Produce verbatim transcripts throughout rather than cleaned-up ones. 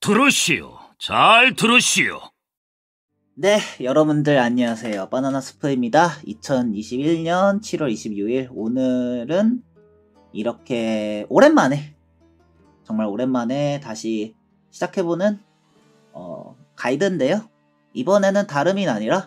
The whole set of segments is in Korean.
들으시오. 잘 들으시오. 네, 여러분들 안녕하세요. 바나나 스프입니다. 이천이십일 년 칠월 이십육일 오늘은 이렇게 오랜만에 정말 오랜만에 다시 시작해보는 어, 가이드인데요. 이번에는 다름이 아니라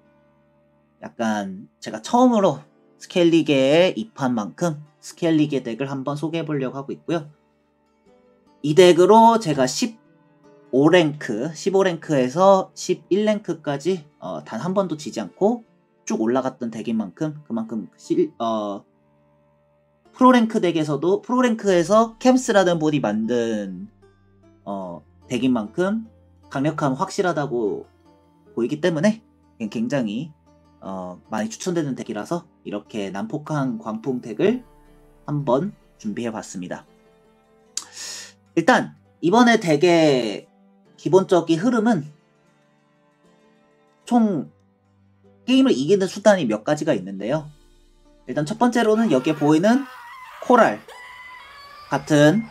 약간 제가 처음으로 스케일리게에 입한 만큼 스케일리게 덱을 한번 소개해보려고 하고 있고요. 이 덱으로 제가 십오 랭크, 십오 랭크에서 십일 랭크까지 어, 단 한 번도 지지 않고 쭉 올라갔던 덱인 만큼 그만큼 실, 어, 프로랭크 덱에서도 프로랭크에서 캠스라는 분이 만든 어, 덱인 만큼 강력함 확실하다고 보이기 때문에 굉장히 어, 많이 추천되는 덱이라서 이렇게 난폭한 광풍 덱을 한번 준비해봤습니다. 일단 이번에 덱의 기본적인 흐름은 총 게임을 이기는 수단이 몇 가지가 있는데요. 일단 첫 번째로는 여기에 보이는 코랄 같은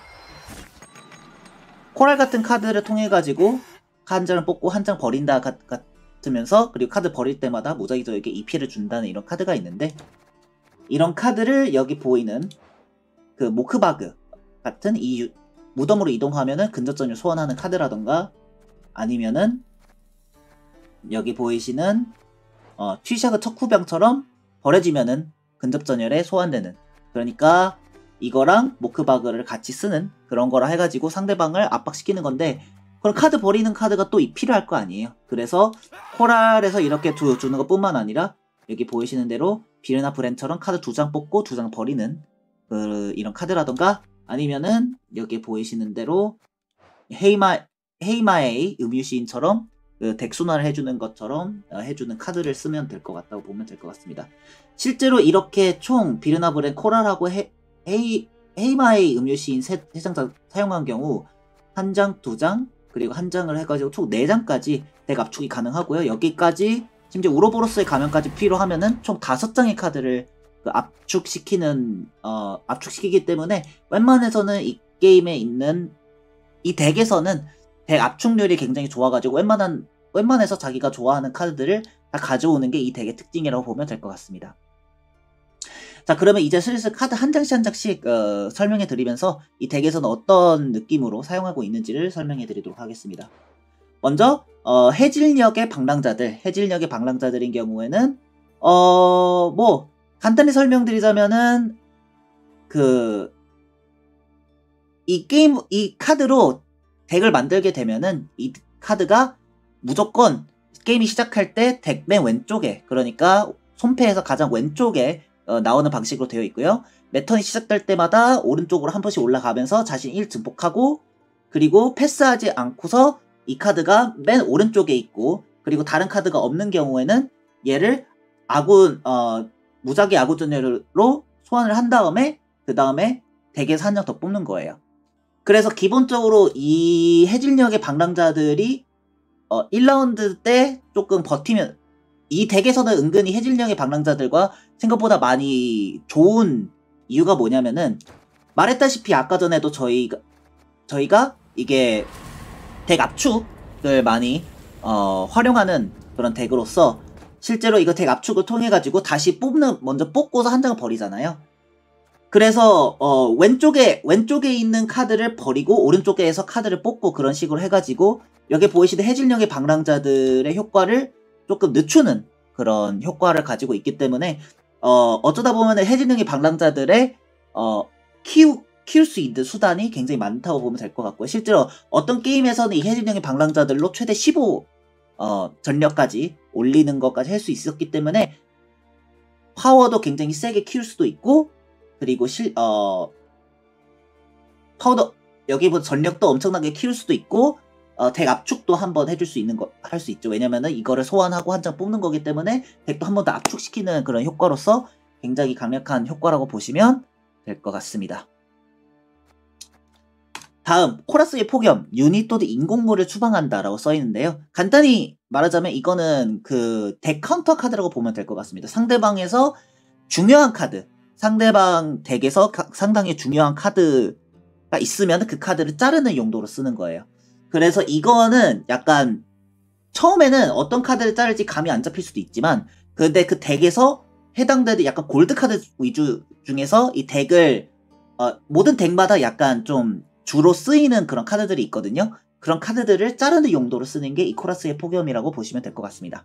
코랄 같은 카드를 통해 가지고 한 장을 뽑고 한 장 버린다 같으면서 그리고 카드 버릴 때마다 무작위적에게 이 피를 준다는 이런 카드가 있는데, 이런 카드를 여기 보이는 그 모크바그 같은 이 무덤으로 이동하면은 근접전을 소환하는 카드라던가, 아니면은 여기 보이시는 어, 튀샤그 척후병처럼 버려지면은 근접전열에 소환되는, 그러니까 이거랑 모크바그를 같이 쓰는 그런 거라 해가지고 상대방을 압박시키는 건데, 그럼 카드 버리는 카드가 또 필요할 거 아니에요. 그래서 코랄에서 이렇게 두, 주는 것 뿐만 아니라 여기 보이시는 대로 비르나 브랜처럼 카드 두 장 뽑고 두 장 버리는 그 이런 카드라던가, 아니면은 여기 보이시는 대로 헤이마, 헤이마의 음유시인처럼 그 덱순환을 해주는 것처럼 해주는 카드를 쓰면 될 것 같다고 보면 될 것 같습니다. 실제로 이렇게 총 비르나 브랜, 코랄하고 헤, 헤이, 헤이마의 음유시인 세 장 사용한 경우 한 장, 두 장, 그리고 한 장을 해가지고 총 네 장까지 덱 압축이 가능하고요. 여기까지 심지어 우로보로스의 가면까지 필요하면은 총 다섯 장의 카드를 그 압축시키는 어 압축시키기 때문에 웬만해서는 이 게임에 있는 이 덱에서는 덱 압축률이 굉장히 좋아가지고 웬만한 웬만해서 자기가 좋아하는 카드들을 다 가져오는 게 이 덱의 특징이라고 보면 될 것 같습니다. 자, 그러면 이제 슬슬 카드 한 장씩 한 장씩 어, 설명해 드리면서 이 덱에서는 어떤 느낌으로 사용하고 있는지를 설명해 드리도록 하겠습니다. 먼저 어, 해질녘의 방랑자들, 해질녘의 방랑자들인 경우에는 어, 뭐 간단히 설명드리자면은 그 이 게임 이 카드로 덱을 만들게 되면은 이 카드가 무조건 게임이 시작할 때 덱 맨 왼쪽에, 그러니까 손패에서 가장 왼쪽에 어, 나오는 방식으로 되어 있고요. 매턴이 시작될 때마다 오른쪽으로 한 번씩 올라가면서 자신 일 증폭하고, 그리고 패스하지 않고서 이 카드가 맨 오른쪽에 있고, 그리고 다른 카드가 없는 경우에는 얘를 아군 어, 무작위 아군전열로 소환을 한 다음에 그 다음에 덱에서 한 장 더 뽑는 거예요. 그래서 기본적으로 이 해질녘의 방랑자들이 어, 일 라운드 때 조금 버티면, 이 덱에서는 은근히 해질녘의 방랑자들과 생각보다 많이 좋은 이유가 뭐냐면은, 말했다시피 아까 전에도 저희가 저희가 이게 덱 압축을 많이 어, 활용하는 그런 덱으로서 실제로 이거 덱 압축을 통해 가지고 다시 뽑는, 먼저 뽑고서 한 장을 버리잖아요. 그래서 어, 왼쪽에 왼쪽에 있는 카드를 버리고 오른쪽에서 카드를 뽑고 그런 식으로 해가지고 여기 보이시는 해질녘의 방랑자들의 효과를 조금 늦추는 그런 효과를 가지고 있기 때문에 어, 어쩌다 보면 해질녘의 방랑자들의 어, 키우, 키울 수 있는 수단이 굉장히 많다고 보면 될 것 같고요. 실제로 어떤 게임에서는 이 해질녘의 방랑자들로 최대 십오 어, 전력까지 올리는 것까지 할 수 있었기 때문에 파워도 굉장히 세게 키울 수도 있고, 그리고 실, 어, 파워도, 여기보다 전력도 엄청나게 키울 수도 있고, 어, 덱 압축도 한번 해줄 수 있는 거, 할 수 있죠. 왜냐면은 이거를 소환하고 한 장 뽑는 거기 때문에 덱도 한 번 더 압축시키는 그런 효과로서 굉장히 강력한 효과라고 보시면 될 것 같습니다. 다음, 코라스의 폭염, 유닛 또는 인공물을 추방한다 라고 써있는데요. 간단히 말하자면 이거는 그 덱 카운터 카드라고 보면 될 것 같습니다. 상대방에서 중요한 카드, 상대방 덱에서 상당히 중요한 카드가 있으면 그 카드를 자르는 용도로 쓰는 거예요. 그래서 이거는 약간 처음에는 어떤 카드를 자를지 감이 안 잡힐 수도 있지만 근데 그 덱에서 해당되는 약간 골드 카드 위주 중에서 이 덱을 어, 모든 덱마다 약간 좀 주로 쓰이는 그런 카드들이 있거든요. 그런 카드들을 자르는 용도로 쓰는 게 이코라스의 폭염이라고 보시면 될 것 같습니다.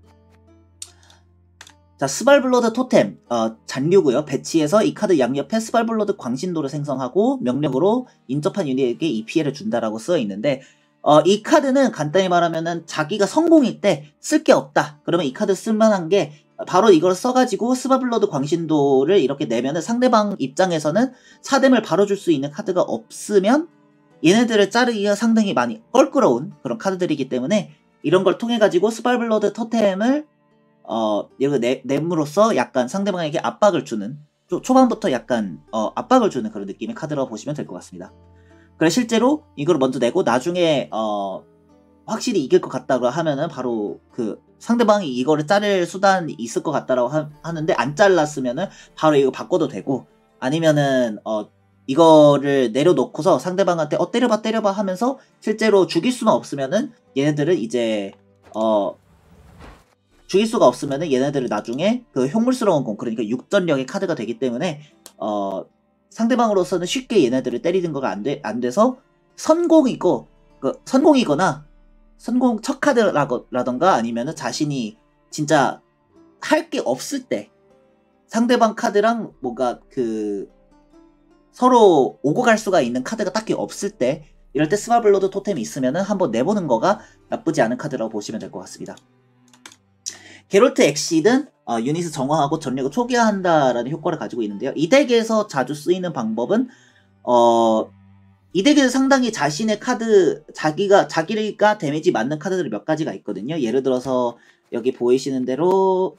자, 스발블러드 토템 어, 잔류고요. 배치해서 이 카드 양옆에 스발블러드 광신도를 생성하고 명령으로 인접한 유닛에게 이 피해를 준다라고 쓰여 있는데 어, 이 카드는 간단히 말하면은 자기가 성공일 때 쓸 게 없다. 그러면 이 카드 쓸만한 게 바로 이걸 써가지고 스발블러드 광신도를 이렇게 내면은 상대방 입장에서는 사뎀을 바로 줄 수 있는 카드가 없으면 얘네들을 자르기가 상당히 많이 껄끄러운 그런 카드들이기 때문에 이런 걸 통해 가지고 스발블러드 토템을 어, 이거 내, 냄으로써 약간 상대방에게 압박을 주는, 초, 초반부터 약간, 어, 압박을 주는 그런 느낌의 카드라고 보시면 될 것 같습니다. 그래, 실제로 이걸 먼저 내고 나중에, 어, 확실히 이길 것 같다고 하면은 바로 그 상대방이 이거를 자를 수단이 있을 것 같다라고 하, 하는데 안 잘랐으면은 바로 이거 바꿔도 되고 아니면은, 어, 이거를 내려놓고서 상대방한테 어, 때려봐, 때려봐 하면서 실제로 죽일 수만 없으면은 얘네들은 이제, 어, 죽일 수가 없으면은 얘네들을 나중에 그 흉물스러운 공, 그러니까 육전력의 카드가 되기 때문에 어 상대방으로서는 쉽게 얘네들을 때리는 거가 안 돼, 안 돼서 선공이고 그 선공이거나 선공 첫 카드라던가 아니면은 자신이 진짜 할 게 없을 때 상대방 카드랑 뭔가 그 서로 오고 갈 수가 있는 카드가 딱히 없을 때 이럴 때 스발블러드 토템이 있으면은 한번 내보는 거가 나쁘지 않은 카드라고 보시면 될 것 같습니다. 게롤트 엑시드는 어, 유닛을 정화하고 전력을 초기화한다라는 효과를 가지고 있는데요. 이 덱에서 자주 쓰이는 방법은 어, 이 덱에서 상당히 자신의 카드, 자기가 자기가 데미지 맞는 카드들이 몇 가지가 있거든요. 예를 들어서 여기 보이시는 대로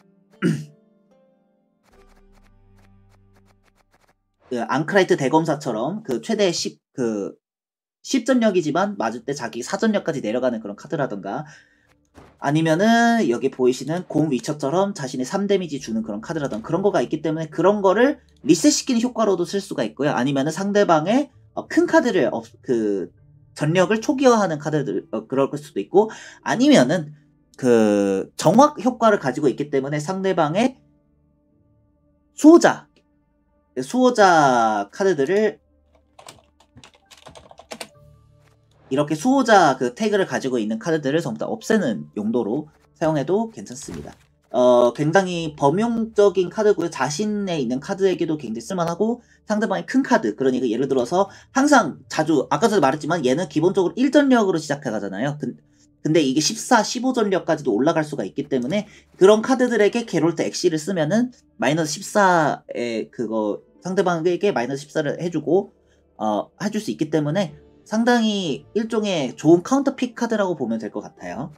그 앙크라이트 대검사처럼 그 최대 십, 그 십 전력이지만 맞을 때 자기 사 전력까지 내려가는 그런 카드라던가 아니면은 여기 보이시는 곰 위쳐처럼 자신의 삼 데미지 주는 그런 카드라던가 그런 거가 있기 때문에 그런 거를 리셋시키는 효과로도 쓸 수가 있고요. 아니면은 상대방의 어, 큰 카드를 어, 그 전력을 초기화하는 카드들 어, 그럴 수도 있고 아니면은 그 정확 효과를 가지고 있기 때문에 상대방의 수호자 수호자 카드들을 이렇게 수호자 그 태그를 가지고 있는 카드들을 전부 다 없애는 용도로 사용해도 괜찮습니다. 어, 굉장히 범용적인 카드고요. 자신에 있는 카드에게도 굉장히 쓸만하고 상대방의 큰 카드, 그러니까 예를 들어서 항상 자주 아까 전에 말했지만 얘는 기본적으로 일 전력으로 시작해 가잖아요. 근, 근데 이게 십사, 십오 전력까지도 올라갈 수가 있기 때문에 그런 카드들에게 게롤트 엑시를 쓰면은 마이너스 십사에 그거 상대방에게 마이너스 십사를 해주고 어, 해줄 수 있기 때문에 상당히 일종의 좋은 카운터픽 카드라고 보면 될 것 같아요.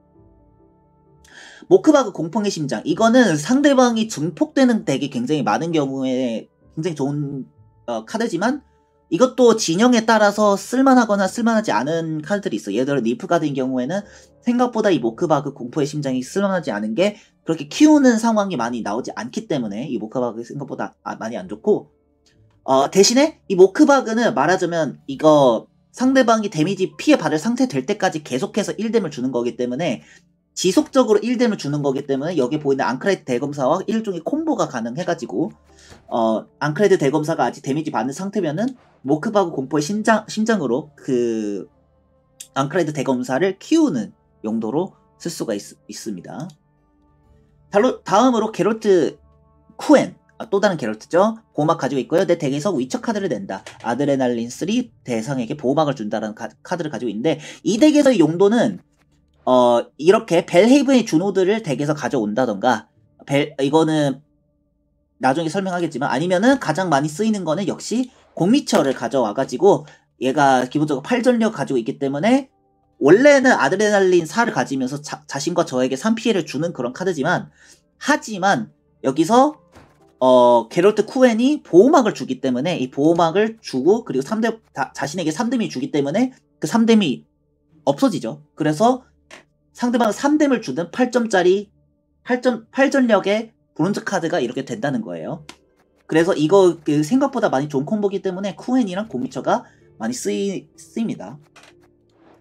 모크바그 공펑의 심장. 이거는 상대방이 증폭되는 덱이 굉장히 많은 경우에 굉장히 좋은 어, 카드지만 이것도 진영에 따라서 쓸만하거나 쓸만하지 않은 카드들이 있어요. 예를 들어 니프가드인 경우에는 생각보다 이 모크바그 공포의 심장이 쓸만하지 않은 게 그렇게 키우는 상황이 많이 나오지 않기 때문에 이 모크바그 생각보다 많이 안 좋고 어, 대신에 이 모크바그는 말하자면 이거 상대방이 데미지 피해 받을 상태 될 때까지 계속해서 일 뎀을 주는 거기 때문에 지속적으로 일 뎀을 주는 거기 때문에 여기 보이는 앙크라이트 대검사와 일종의 콤보가 가능해가지고 어 앙크라이트 대검사가 아직 데미지 받는 상태면은 모크바그 공포의 심장, 심장으로 그 앙크라이트 대검사를 키우는 용도로 쓸 수가 있, 있습니다. 다음으로 게롤트 쿠엔 또 다른 게롤트죠. 보호막 가지고 있고요. 내 덱에서 위쳐 카드를 낸다. 아드레날린 삼 대상에게 보호막을 준다라는 카, 카드를 가지고 있는데 이 덱에서의 용도는 어 이렇게 벨헤이븐의 주노드를 덱에서 가져온다던가 벨 이거는 나중에 설명하겠지만 아니면은 가장 많이 쓰이는 거는 역시 공미처를 가져와가지고 얘가 기본적으로 팔 전력 가지고 있기 때문에 원래는 아드레날린 사를 가지면서 자, 자신과 저에게 삼 피해를 주는 그런 카드지만 하지만 여기서 어, 게롤트 쿠엔이 보호막을 주기 때문에 이 보호막을 주고 그리고 삼 대, 다, 자신에게 삼 뎀이 주기 때문에 그 삼 뎀이 없어지죠. 그래서 상대방은 삼 뎀을 주는 팔 점짜리 팔 점 팔 전력의 브론즈 카드가 이렇게 된다는 거예요. 그래서 이거 그 생각보다 많이 좋은 콤보기 때문에 쿠엔이랑 공미처가 많이 쓰이, 쓰입니다.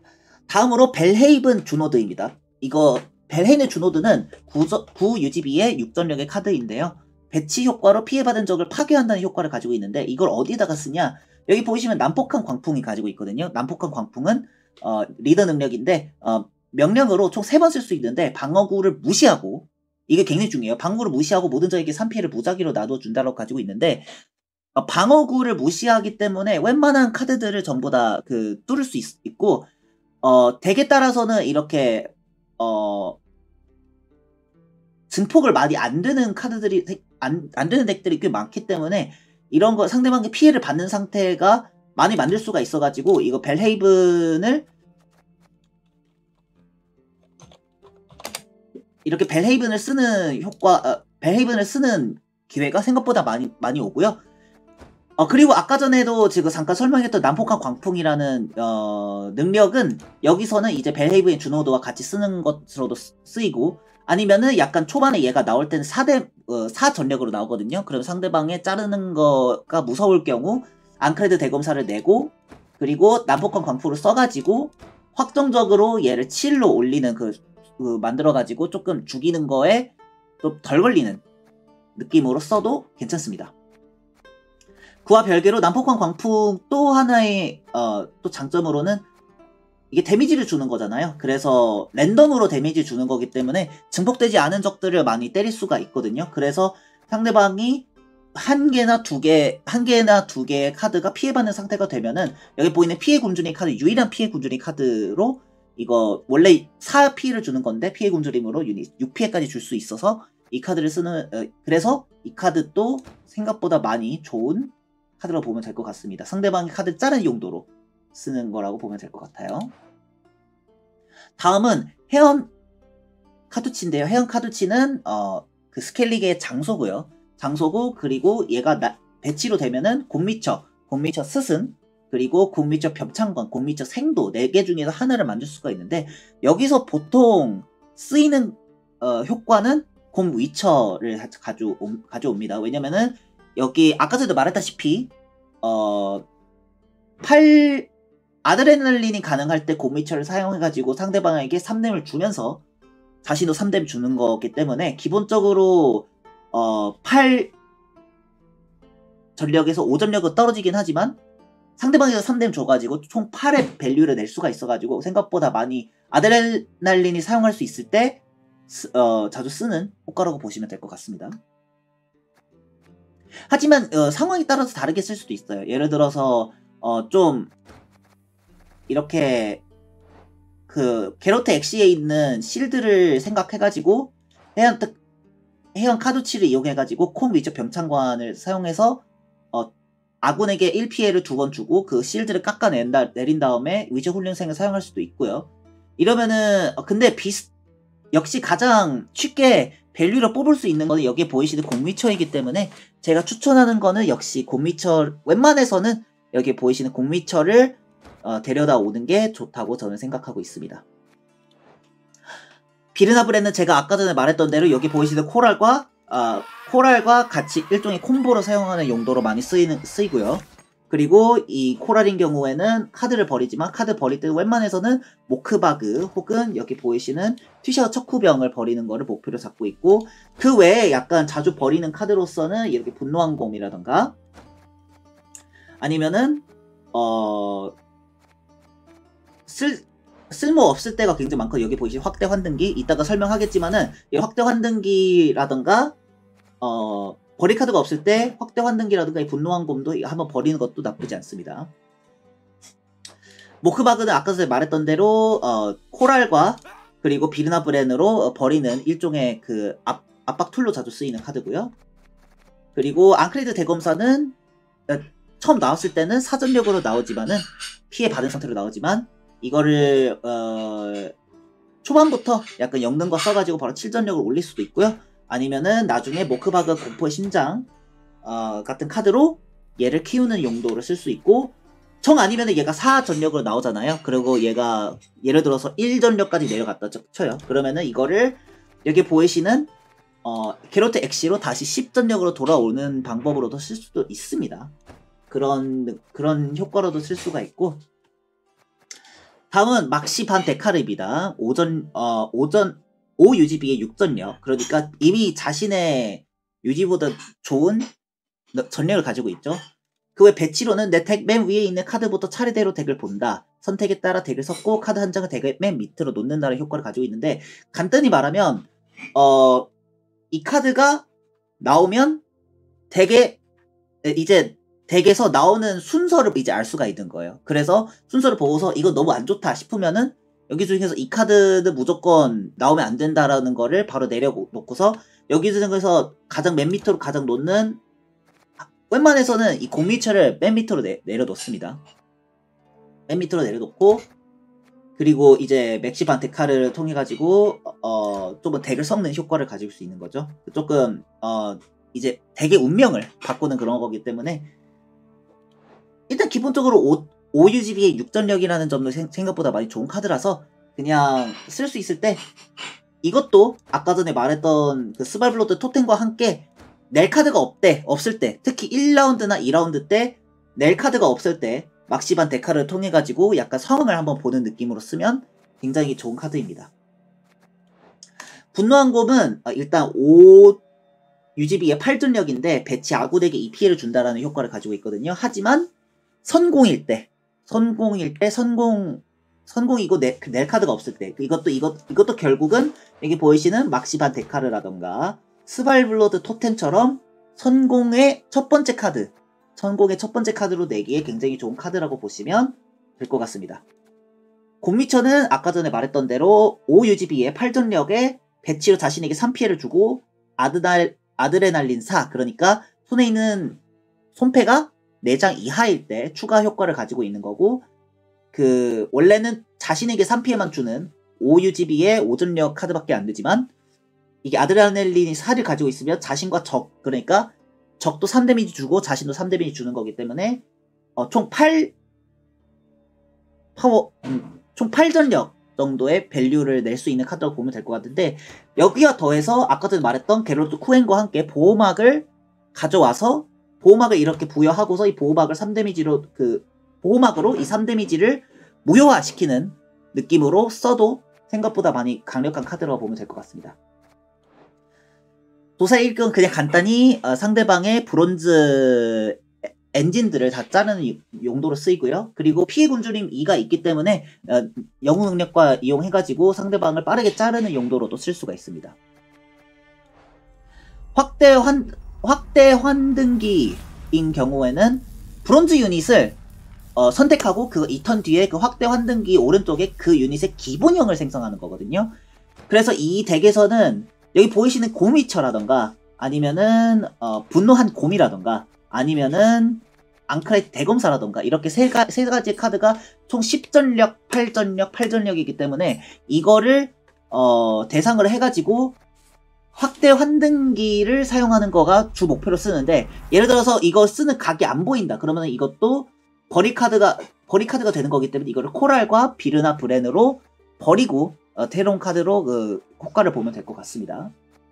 다음으로 벨헤이븐 주노드입니다. 이거 벨헤이븐 주노드는 구 유지비의 육 전력의 카드인데요. 배치 효과로 피해받은 적을 파괴한다는 효과를 가지고 있는데 이걸 어디다가 쓰냐? 여기 보시면 난폭한 광풍이 가지고 있거든요. 난폭한 광풍은 어, 리더 능력인데 어, 명령으로 총 세 번 쓸 수 있는데 방어구를 무시하고, 이게 굉장히 중요해요. 방어구를 무시하고 모든 적에게 삼 피해를 무작위로 놔둬준다고 가지고 있는데 어, 방어구를 무시하기 때문에 웬만한 카드들을 전부 다 그 뚫을 수 있, 있고 어, 덱에 따라서는 이렇게 어, 증폭을 많이 안 되는 카드들이 안, 안 되는 덱들이 꽤 많기 때문에 이런 거 상대방의 피해를 받는 상태가 많이 만들 수가 있어가지고 이거 벨헤이븐을 이렇게 벨헤이븐을 쓰는 효과, 어, 벨헤이븐을 쓰는 기회가 생각보다 많이 많이 오고요. 어, 그리고 아까 전에도 지금 잠깐 설명했던 난폭한 광풍이라는 어, 능력은 여기서는 이제 벨헤이븐의 주노드와 같이 쓰는 것으로도 쓰이고, 아니면은 약간 초반에 얘가 나올 때는 사 대 어, 사 전력으로 나오거든요. 그럼 상대방의 자르는 거가 무서울 경우 앙크레드 대검사를 내고, 그리고 난폭한 광풍을 써가지고 확정적으로 얘를 칠로 올리는 그, 그 만들어가지고 조금 죽이는 거에 좀 덜 걸리는 느낌으로 써도 괜찮습니다. 그와 별개로 난폭한 광풍 또 하나의 어, 또 장점으로는 이게 데미지를 주는 거잖아요. 그래서 랜덤으로 데미지 주는 거기 때문에 증폭되지 않은 적들을 많이 때릴 수가 있거든요. 그래서 상대방이 한 개나 두 개, 한 개나 두 개의 카드가 피해받는 상태가 되면은 여기 보이는 피해 굶주린 카드, 유일한 피해 굶주린 카드로 이거 원래 사 피해를 주는 건데 피해 굶주림으로 유닛 육 피해까지 줄 수 있어서 이 카드를 쓰는, 어, 그래서 이 카드도 생각보다 많이 좋은 카드로 보면 될 것 같습니다. 상대방의 카드 자르는 용도로 쓰는 거라고 보면 될 것 같아요. 다음은 해엄 카두치인데요. 해엄 카두치는 어, 그 스켈리게의 장소고요. 장소고, 그리고 얘가 나, 배치로 되면은 곰미처, 곰미처 스승, 그리고 곰미처 벽창관, 곰미처 생도 네 개 중에서 하나를 만들 수가 있는데 여기서 보통 쓰이는 어, 효과는 곰위처를 가져, 가져옵니다. 왜냐면은 여기 아까 전에도 말했다시피 어, 팔 아드레날린이 가능할 때 곰미처를 사용해가지고 상대방에게 삼 뎀을 주면서 자신도 삼 뎀 주는 거기 때문에 기본적으로 어, 팔 전력에서 오 전력은 떨어지긴 하지만 상대방에서 삼 뎀 줘가지고 총 팔의 밸류를 낼 수가 있어가지고 생각보다 많이 아드레날린이 사용할 수 있을 때 스, 어, 자주 쓰는 효과라고 보시면 될 것 같습니다. 하지만 어, 상황에 따라서 다르게 쓸 수도 있어요. 예를 들어서 어, 좀 이렇게 그 게로트 엑시에 있는 실드를 생각해가지고 해안 특 해안 카두치를 이용해가지고 콤 위저 병창관을 사용해서 어, 아군에게 일 피해를 두 번 주고 그 실드를 깎아낸다 내린 다음에 위저 훈련생을 사용할 수도 있고요. 이러면은 어, 근데 비슷 역시 가장 쉽게 밸류를 뽑을 수 있는 거는 여기에 보이시는 공미처이기 때문에 제가 추천하는 거는 역시 공미처, 웬만해서는 여기 보이시는 공미처를 어, 데려다 오는 게 좋다고 저는 생각하고 있습니다. 비르나브레는 제가 아까 전에 말했던 대로 여기 보이시는 코랄과 어, 코랄과 같이 일종의 콤보로 사용하는 용도로 많이 쓰이는, 쓰이고요. 그리고 이 코랄인 경우에는 카드를 버리지만 카드 버릴 때는 웬만해서는 모크바그 혹은 여기 보이시는 튀샤 척후병을 버리는 거를 목표로 잡고 있고, 그 외에 약간 자주 버리는 카드로서는 이렇게 분노한 곰이라던가 아니면은 어 쓸, 쓸모 없을 때가 굉장히 많고, 여기 보이시는 확대 환등기 이따가 설명하겠지만은 이 확대 환등기라던가 어 버릴 카드가 없을 때 확대 환등기라든가 이 분노한 곰도 한번 버리는 것도 나쁘지 않습니다. 모크바그는 아까 전에 말했던 대로 어, 코랄과 그리고 비르나브렌으로 어, 버리는 일종의 그 압, 압박 툴로 자주 쓰이는 카드고요. 그리고 앙크레드 대검사는 어, 처음 나왔을 때는 사전력으로 나오지만은 피해 받은 상태로 나오지만 이거를 어, 초반부터 약간 영능과 써가지고 바로 칠 전력을 올릴 수도 있고요. 아니면은 나중에 모크바그 공포의 심장 어, 같은 카드로 얘를 키우는 용도로 쓸 수 있고, 정 아니면은 얘가 사 전력으로 나오잖아요. 그리고 얘가 예를 들어서 일 전력까지 내려갔다 쳐요. 그러면은 이거를 여기 보이시는 어, 게로트 엑시로 다시 십 전력으로 돌아오는 방법으로도 쓸 수도 있습니다. 그런 그런 효과로도 쓸 수가 있고, 다음은 막시반 데카르입니다. 오전 어 오전 오 유지비의 육 전력. 그러니까 이미 자신의 유지보다 좋은 전력을 가지고 있죠. 그 외 배치로는 내 덱 맨 위에 있는 카드부터 차례대로 덱을 본다. 선택에 따라 덱을 섞고 카드 한 장을 덱의 맨 밑으로 놓는다는 효과를 가지고 있는데, 간단히 말하면 어 이 카드가 나오면 덱에 이제 덱에서 나오는 순서를 이제 알 수가 있는 거예요. 그래서 순서를 보고서 이거 너무 안 좋다 싶으면은 여기 중에서 이 카드는 무조건 나오면 안 된다라는 거를 바로 내려놓고서 여기 중에서 가장 맨 밑으로 가장 놓는, 웬만해서는 이 공미처를 맨 밑으로 내, 내려놓습니다. 맨 밑으로 내려놓고, 그리고 이제 맥시반 데카를 통해 가지고 어 좀 덱을 섞는 효과를 가질 수 있는 거죠. 조금 어 이제 덱의 운명을 바꾸는 그런 거기 때문에, 일단 기본적으로 오 유지비의 육 전력이라는 점도 생각보다 많이 좋은 카드라서 그냥 쓸 수 있을 때 이것도 아까 전에 말했던 그 스발블로드 토템과 함께 낼 카드가 없대 없을 때, 특히 일 라운드나 이 라운드 때 낼 카드가 없을 때 막시반 데카를 통해 가지고 약간 성을 한번 보는 느낌으로 쓰면 굉장히 좋은 카드입니다. 분노한 곰은 일단 오 유지비의 팔 전력인데 배치 아구덱에 이 피해를 준다라는 효과를 가지고 있거든요. 하지만 선공일 때, 선공일 때, 선공, 선공이고 낼, 낼 카드가 없을 때, 이것도, 이것, 이것도 결국은 여기 보이시는 막시반 데카르라던가 스발블로드 토템처럼 선공의 첫 번째 카드, 선공의 첫 번째 카드로 내기에 굉장히 좋은 카드라고 보시면 될 것 같습니다. 곰미처는 아까 전에 말했던 대로 오 유지비의 팔 전력에 배치로 자신에게 삼 피해를 주고 아드날, 아드레날린 사, 그러니까 손에 있는 손패가 네 장 이하일 때 추가 효과를 가지고 있는 거고, 그 원래는 자신에게 삼 피해만 주는 오 유지비의 오 전력 카드밖에 안 되지만 이게 아드레날린이 사를 가지고 있으면 자신과 적, 그러니까 적도 삼 데미지 주고 자신도 삼 데미지 주는 거기 때문에 어, 총 팔 파워 음, 총 팔 전력 정도의 밸류를 낼 수 있는 카드라고 보면 될 것 같은데, 여기와 더해서 아까 전에 말했던 게롤트 쿠엔과 함께 보호막을 가져와서 보호막을 이렇게 부여하고서 이 보호막을 삼 데미지로 그 보호막으로 이 삼 데미지를 무효화시키는 느낌으로 써도 생각보다 많이 강력한 카드라고 보면 될 것 같습니다. 도사의 일 격은 그냥 간단히 어, 상대방의 브론즈 엔진들을 다 자르는 용도로 쓰이고요. 그리고 피해 굶주림 이가 있기 때문에 어, 영웅 능력과 이용해가지고 상대방을 빠르게 자르는 용도로도 쓸 수가 있습니다. 확대 환 확대 환등기인 경우에는 브론즈 유닛을 어, 선택하고 그 이 턴 뒤에 그 확대 환등기 오른쪽에 그 유닛의 기본형을 생성하는 거거든요. 그래서 이 덱에서는 여기 보이시는 곰위처라던가 아니면은 어, 분노한 곰이라던가 아니면은 앙크라이트 대검사라던가 이렇게 세, 가, 세 가지 카드가 총 십 전력, 팔 전력, 팔 전력이기 때문에 이거를 어, 대상으로 해가지고 확대 환등기를 사용하는 거가 주 목표로 쓰는데, 예를 들어서 이거 쓰는 각이 안 보인다 그러면 이것도 버리 카드가 버리 카드가 되는 거기 때문에 이거를 코랄과 비르나 브렌으로 버리고 어, 테론 카드로 그 효과를 보면 될 것 같습니다.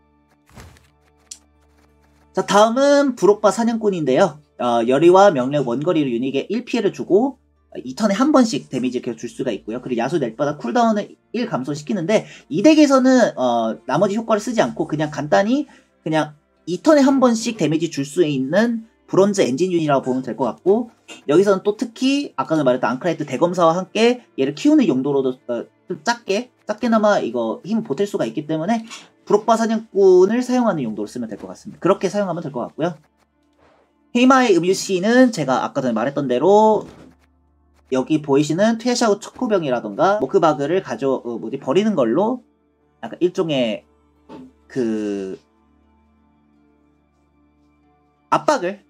자, 다음은 브록바 사냥꾼인데요. 어, 열의와 명령 원거리로 유닛에 일 피해를 주고 이 턴에 한 번씩 데미지를 계속 줄 수가 있고요. 그리고 야수 낼바닥 쿨다운을 일 감소시키는데, 이 덱에서는 어, 나머지 효과를 쓰지 않고 그냥 간단히 그냥 이 턴에 한 번씩 데미지 줄 수 있는 브론즈 엔진 유닛이라고 보면 될 것 같고, 여기서는 또 특히 아까 말했던 앙크라이트 대검사와 함께 얘를 키우는 용도로도 어, 좀 작게 작게나마 이거 힘을 보탤 수가 있기 때문에 브록바 사냥꾼을 사용하는 용도로 쓰면 될 것 같습니다. 그렇게 사용하면 될 것 같고요. 헤이마의 음유씨는 제가 아까 전에 말했던 대로 여기 보이시는 퇴샤우 척구병이라던가 모크바그를 가져 어, 뭐지 버리는 걸로 약간 일종의 그 압박을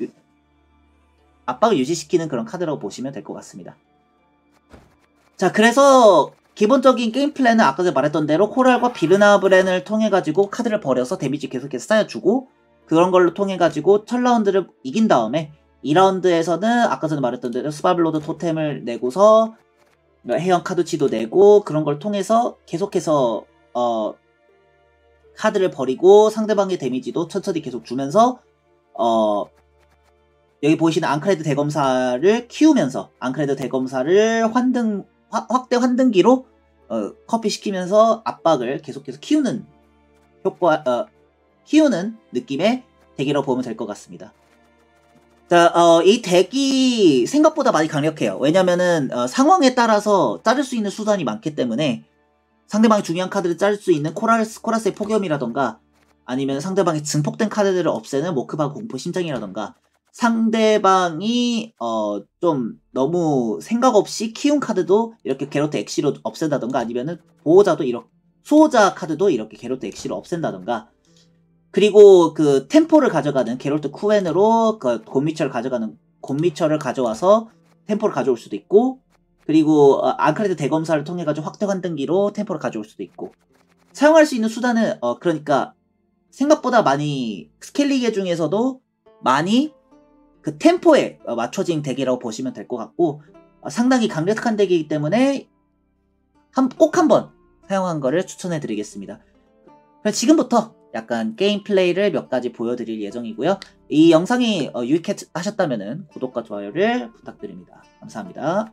압박을 유지시키는 그런 카드라고 보시면 될 것 같습니다. 자, 그래서 기본적인 게임 플랜은 아까 전에 말했던 대로 코랄과 비르나브렌을 통해 가지고 카드를 버려서 데미지 계속해서 쌓여주고, 그런 걸로 통해 가지고 첫 라운드를 이긴 다음에 이 라운드에서는 아까 전에 말했던 대로 스바블로드 토템을 내고서 해영 카드치도 내고, 그런 걸 통해서 계속해서 어 카드를 버리고 상대방의 데미지도 천천히 계속 주면서 어 여기 보이시는 앙크레드 대검사를 키우면서 앙크레드 대검사를 환등 화, 확대 환등기로 어, 커피 시키면서 압박을 계속해서 키우는 효과, 어, 키우는 느낌의 덱이라고 보면 될 것 같습니다. 자, 어, 이 덱이 생각보다 많이 강력해요. 왜냐면은 어, 상황에 따라서 자를 수 있는 수단이 많기 때문에 상대방이 중요한 카드를 자를 수 있는 코라스, 코라스의 폭염이라던가 아니면 상대방이 증폭된 카드들을 없애는 모크바 공포 심장이라던가 상대방이 어, 좀 너무 생각 없이 키운 카드도 이렇게 게로트 엑시로 없앤다던가 아니면은 보호자도 이렇게 수호자 카드도 이렇게 게로트 엑시로 없앤다던가 그리고 그 템포를 가져가는 게롤트 쿠엔으로 그 곤미처를 가져가는 곤미처를 가져와서 템포를 가져올 수도 있고 그리고 어, 앙크레드 대검사를 통해 가지고 확대 환등기로 템포를 가져올 수도 있고 사용할 수 있는 수단은 어 그러니까 생각보다 많이 스켈리게 중에서도 많이 그 템포에 어, 맞춰진 덱이라고 보시면 될 것 같고 어, 상당히 강력한 덱이기 때문에 한, 꼭 한번 사용한 거를 추천해 드리겠습니다. 그럼 지금부터 약간 게임 플레이를 몇 가지 보여드릴 예정이고요. 이 영상이 어, 유익하셨다면 구독과 좋아요를 부탁드립니다. 감사합니다.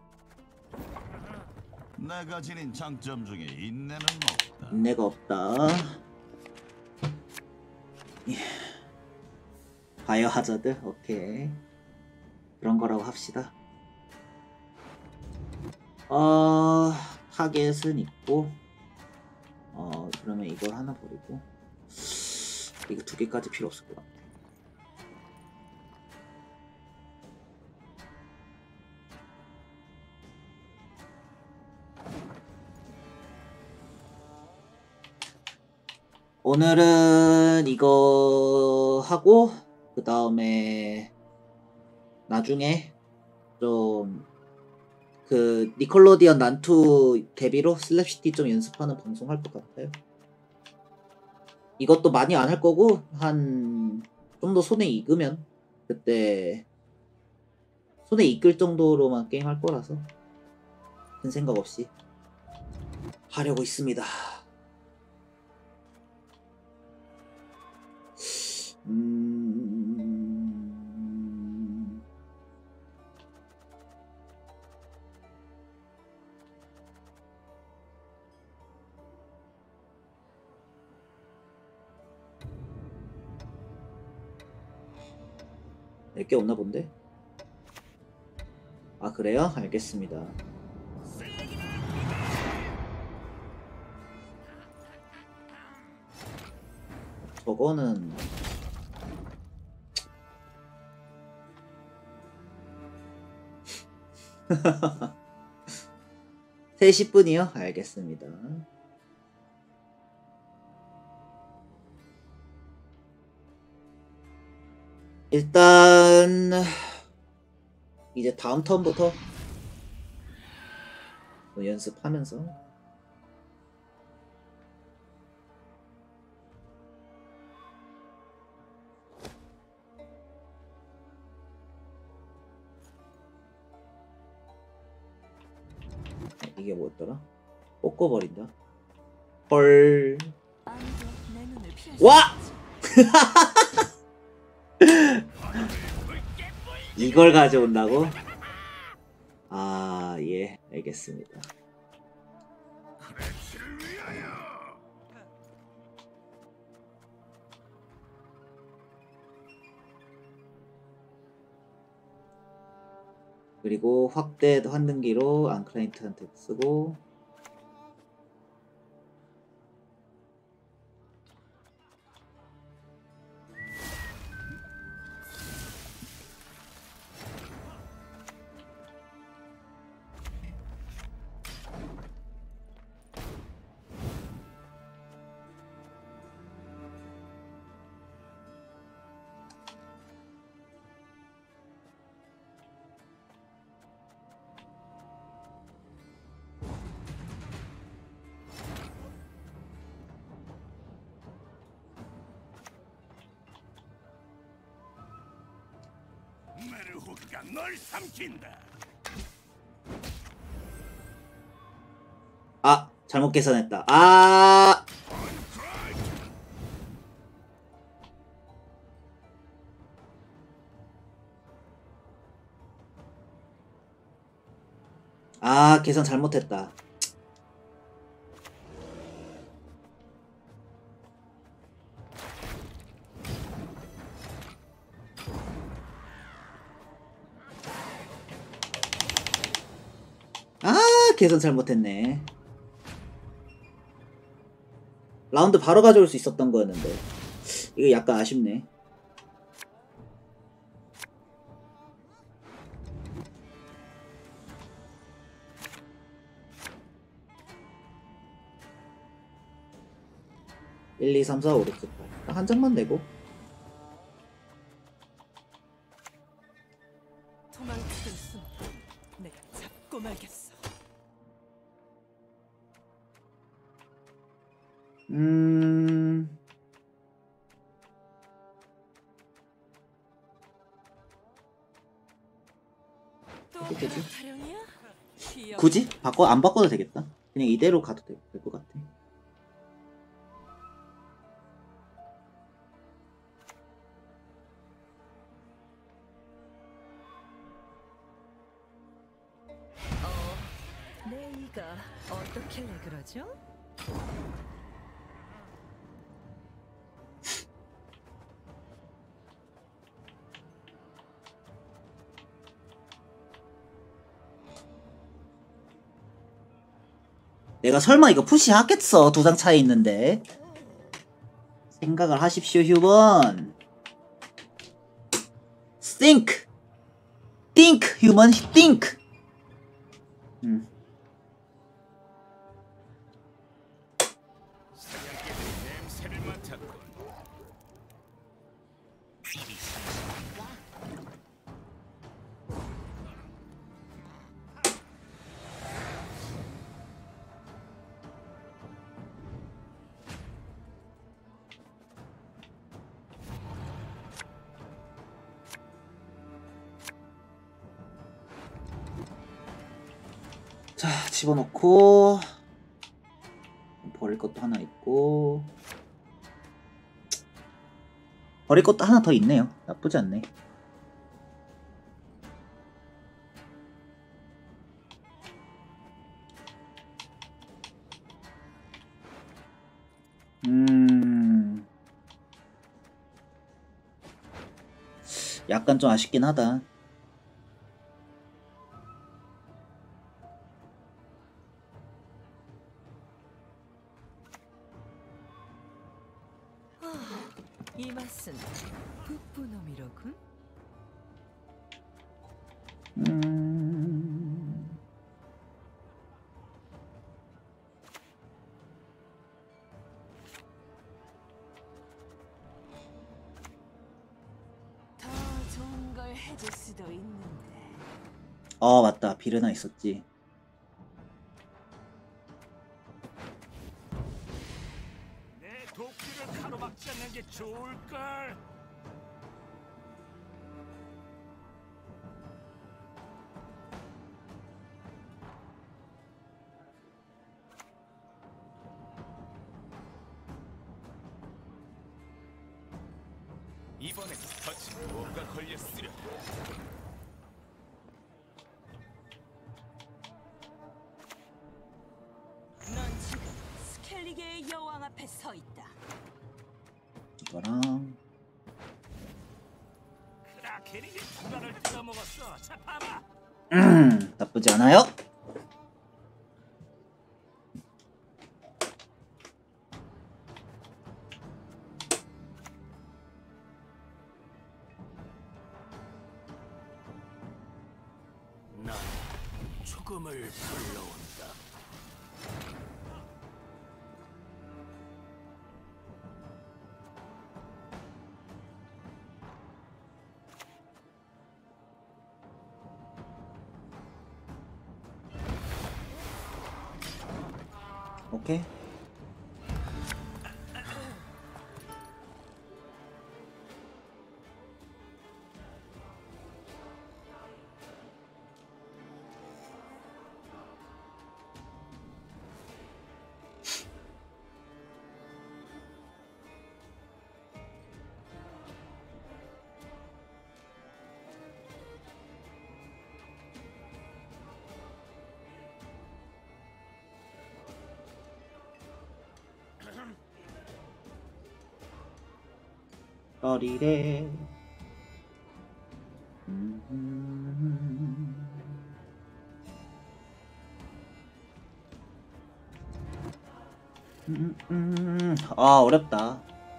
내가 지닌 장점 중에 인내는 없다. 인내가 없다. 예. 바이오 하자드? 오케이. 그런 거라고 합시다. 어... 타겟은 있고 어... 그러면 이걸 하나 버리고 이거 두 개까지 필요 없을 것 같아. 오늘은 이거 하고 그 다음에 나중에 좀 그 니콜로디언 난투 데뷔로 슬랩시티 좀 연습하는 방송 할 것 같아요. 이것도 많이 안 할 거고 한 좀 더 손에 익으면 그때 손에 이끌 정도로만 게임 할 거라서 큰 생각 없이 하려고 있습니다. 음... 낼 게 없나 본데? 아 그래요? 알겠습니다. 저거는 세 시 분이요? 알겠습니다. 일단 이제 다음 턴부터 연습하면서 이게 뭐였더라? 꺾어버린다. 헐. 와! 이걸 가져온다고? 아, 예, 알겠습니다. 그리고 확대 환등기로 앙크라인트한테 쓰고 메르호크가 널 삼킨다. 아! 잘못 계산했다. 아! 아, 계산 잘못했다. 아, 계산 잘못했네. 라운드 바로 가져올 수 있었던 거였는데 이거 약간 아쉽네. 일, 이, 삼, 사, 오, 육, 칠, 팔. 한 장만 내고. 도망칠 수 없다. 내가 잡고 말겠어. 음... 또 어떻게 되지? 타령이야? 귀여워. 굳이? 바꿔, 안 바꿔도 되겠다. 그냥 이대로 가도 될 것 같아. 어, 내 이가 어떻길래 그러죠? 내가 설마 이거 푸시하겠어? 두 장 차이 있는데. 생각을 하십시오, 휴먼. think, think, 휴먼, think. 음. 냄새를 맡았군. 자, 집어넣고 버릴 것도 하나 있고 버릴 것도 하나 더 있네요. 나쁘지 않네. 음... 약간 좀 아쉽긴 하다. 이 맛은 북부놈이로군. 음... 더 좋은 걸 해줄 수도 있는데. 어, 맞다. 비르나 있었지. 내 도끼를 가로막지 않는 게 좋을걸. 이번엔 거친 뭔가 걸렸으려. 넌 지금 스켈리게의 여왕 앞에 서 있다. 이거랑 크라켄이 구간을 뜯어먹었어. 자, 봐봐. 음, 나쁘지 않아요? 난 죽음을 불러온다. 오케이. 떠리래. 음, 음, 음, 음. 아, 어렵다.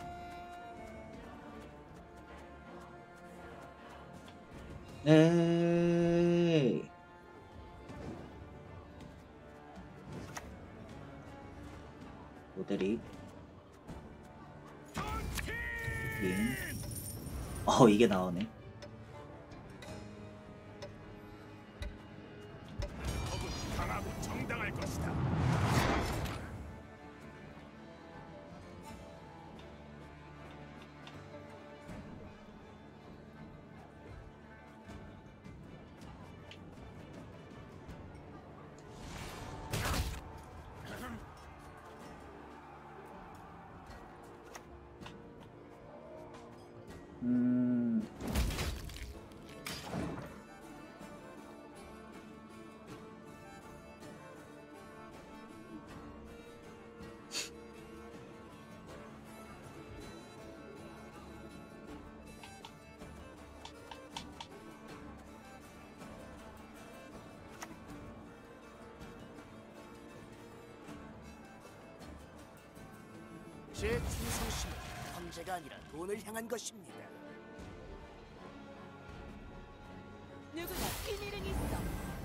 에이. 모델이. 빙. 어, 이게 나오네. 적은 강하고 정당할 것이다. 음. 제 충성심은 황제가 아니라 돈을 향한 것입니다. 누구나 비밀은 있어.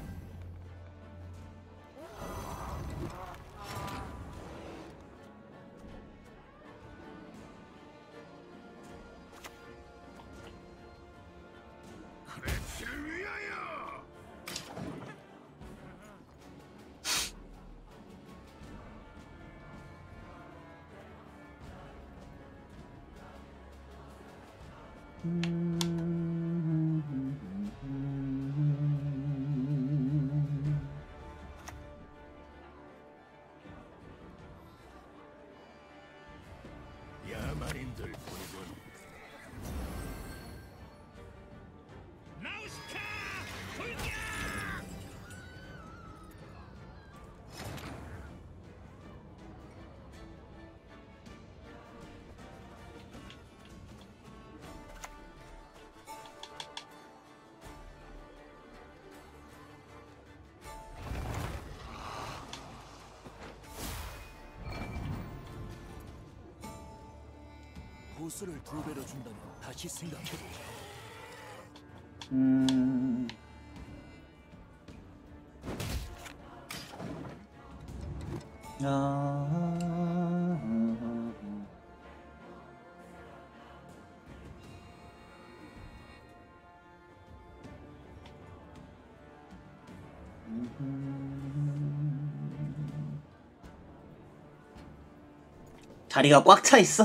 크레치를 위하여. 야만인들 보이군. 나우시카 돌격! 보수를 두 배로 준다면 다시 생각해보자. 음. 아. 자리가 꽉 차 있어.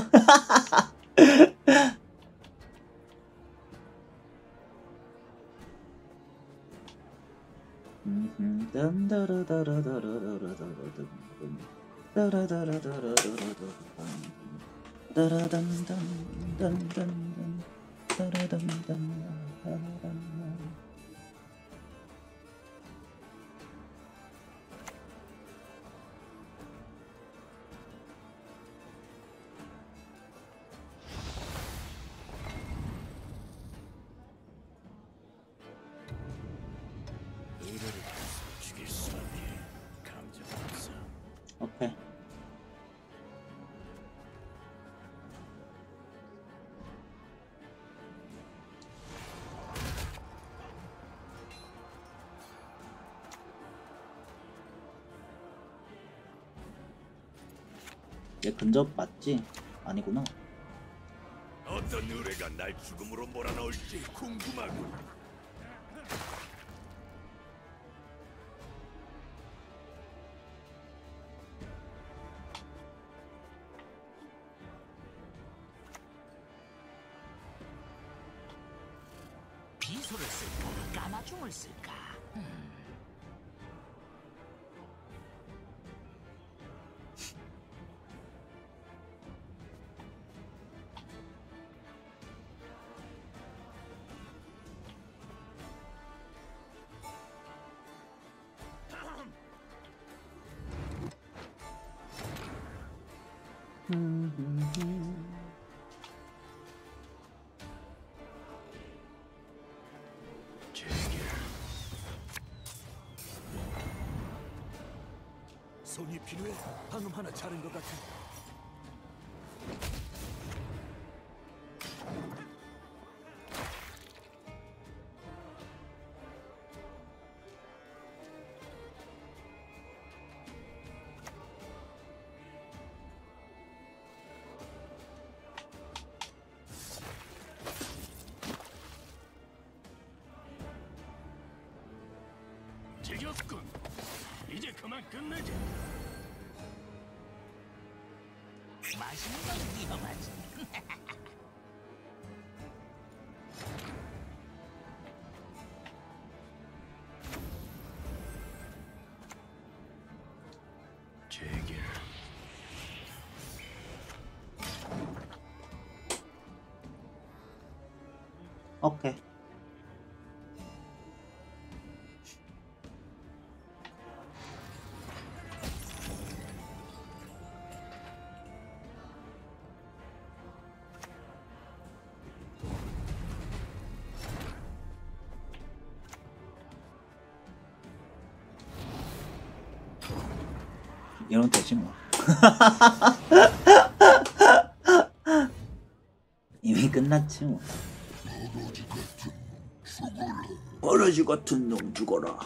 의뢰를 해서 죽일 수밖에 감정 없어. 오케이. 얘 근접 맞지? 아니구나. 어떤 의뢰가 날 죽음으로 몰아넣을지 궁금하군. 비소를 쓸까? 까마중을 쓸까? 손이 필요해. 방금 하나 자른 것 같은. 지겹군. 이제 그만 끝내자. 맛있는 건 위험하지. 제게 오케이. 이러면 되지 뭐. 이미 끝났지 뭐. 버러지 같은 놈 죽어라.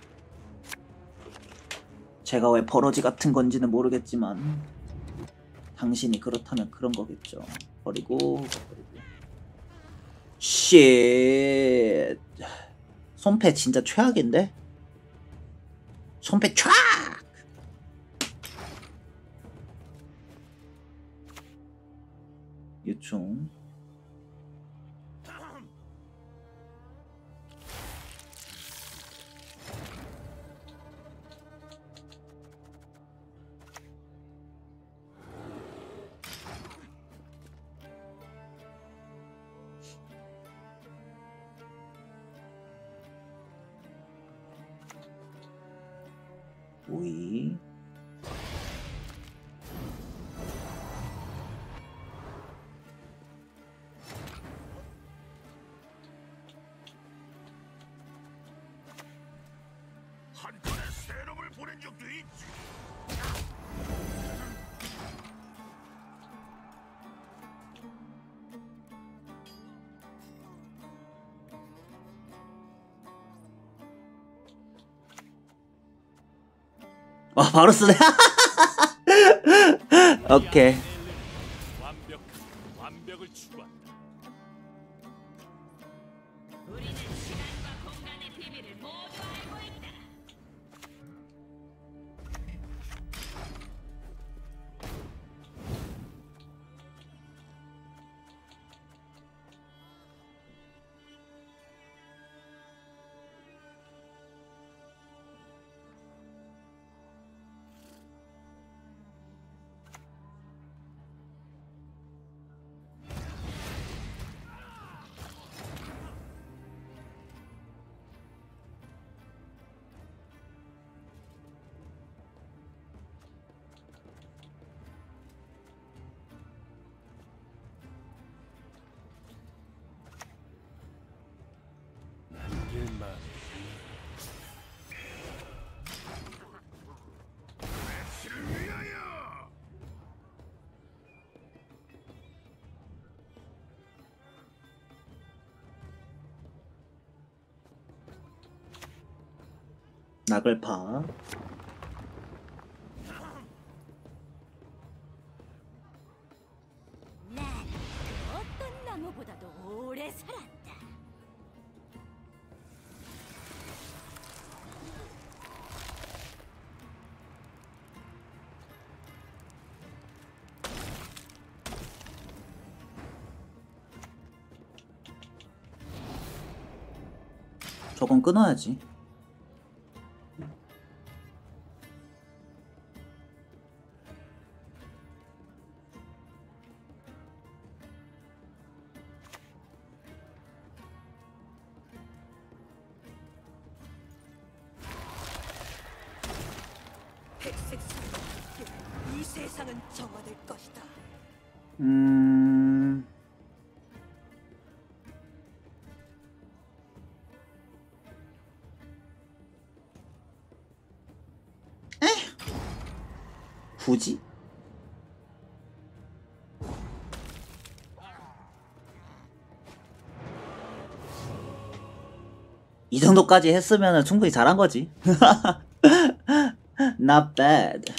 제가 왜 버러지 같은 건지는 모르겠지만 당신이 그렇다면 그런 거겠죠. 버리고 버리고. 쉣. 손패 진짜 최악인데? 손패 촤악! 유충. 오이. 한 번에 세 놈을 보낸 적도 있지. 와 바로 쓰네. 오케이. 완벽 완벽을 추구한다. 우리는 시간과 공간의 비밀을 모두 알고 있다. 일만 배치를 위하여. 나글파. 난 어떤 나무보다도 오래 살았다. 저건 끊어야지. 백색 선과 함께 이 세상은 정화될 것이다. 음. 굳이? 이 정도까지 했으면 충분히 잘한 거지. Not bad.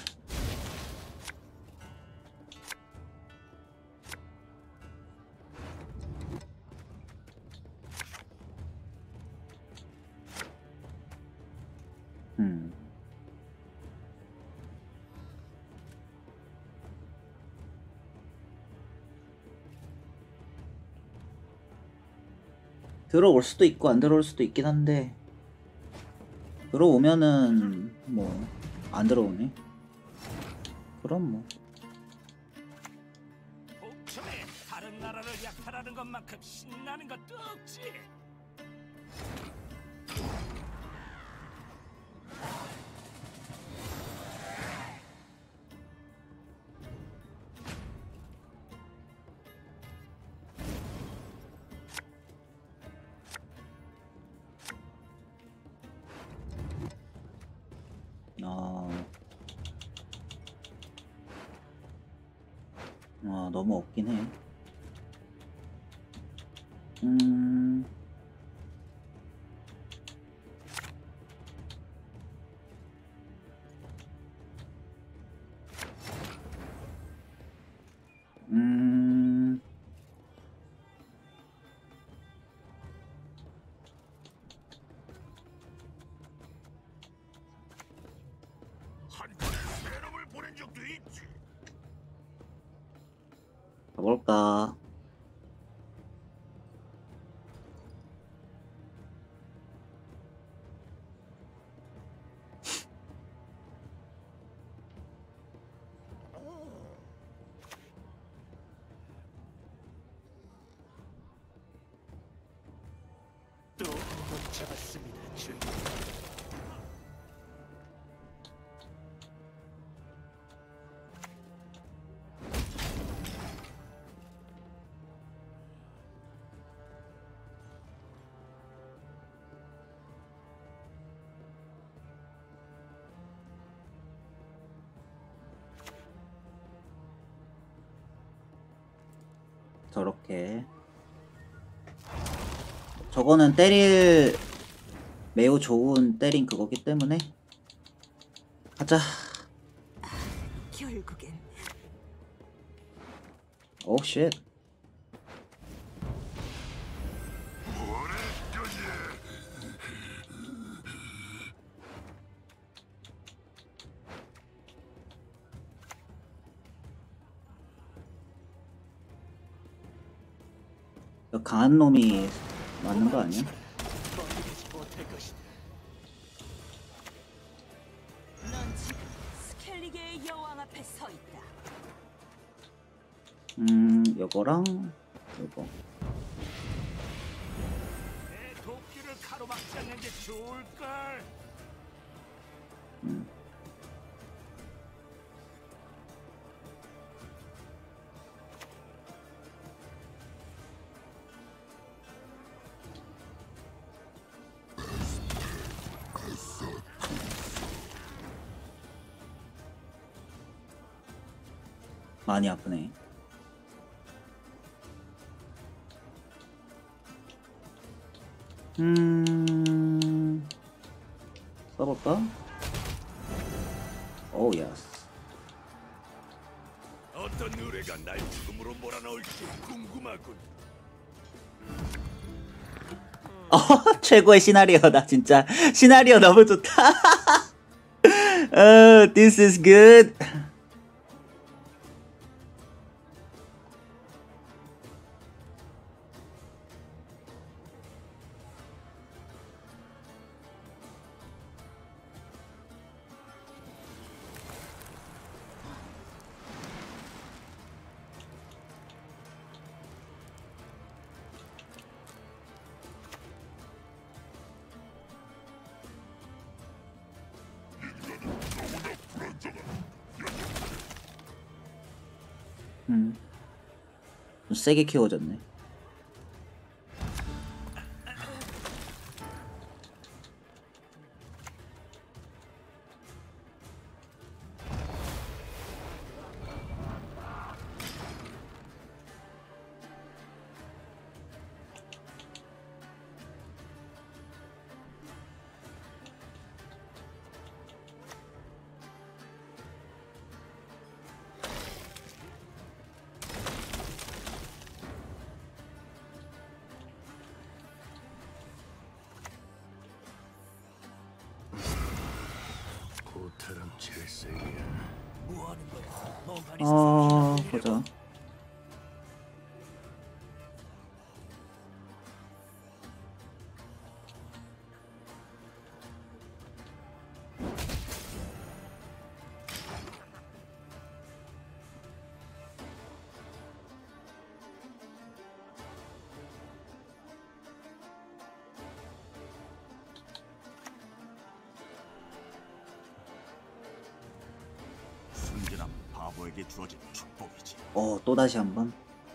음. 들어올 수도 있고 안 들어올 수도 있긴 한데 들어오면은 뭐 안 들어오네. 그럼 뭐 복첨에 다른 나라를 약탈하는 것만큼 신나는 것도 없지. 아, 아 너무 없긴 해. 음. 음. 한편에 세럼을 보낸 적도 있지. 가볼까? 또 한 번 잡았습니다, 주인. 저렇게 저거는 때릴 매우 좋은 때린 그거기 때문에 가자. 결국엔 오 쉣. 강한 놈이 맞는 거 아니야? 뻔히되지 못할 것이다. 넌 지금 스켈리게의 여왕 앞에 서 있다. 음, 요거랑 요거. 내 도끼를 가로막지 않는 게 좋을걸. 음. 많이 아프네. 음, 써볼까? 오, 예스. 어떤 의뢰가 날 죽음으로 몰아넣을지 궁금하군. 어, 최고의 시나리오다, 진짜. 시나리오 너무 좋다. Oh, this is good. 음, 좀 세게 키워졌네. 뭐 하는 거야? 멍하니 어, 스스로 보자. 순진한 바보에게 주어진 축복이지. 어, 또다시 한번.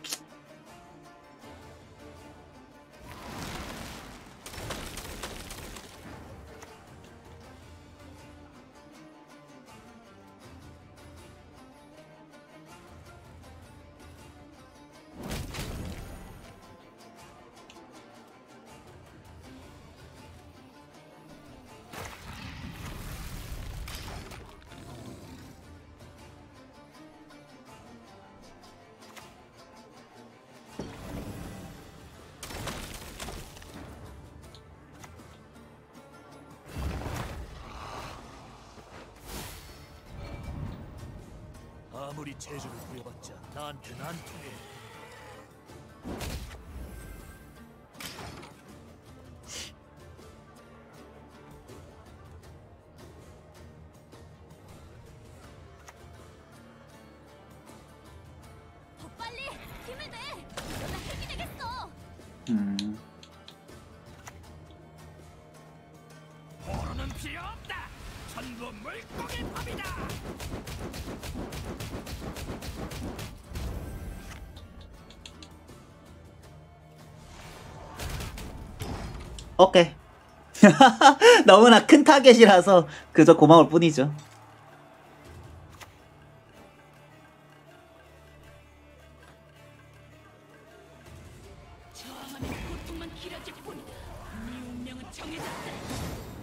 아무리 재주를 부려봤자 나한텐 안 통해. 더 빨리 힘을 내. 이러다 핵이 되겠어. 음. 포로는 필요 없다. 전부 물고기 밥이다. 오케이. 너무나 큰 타겟이라서 그저 고마울 뿐이죠. 저항하면 고통만 길어질 뿐이다. 네 운명은 정해졌다.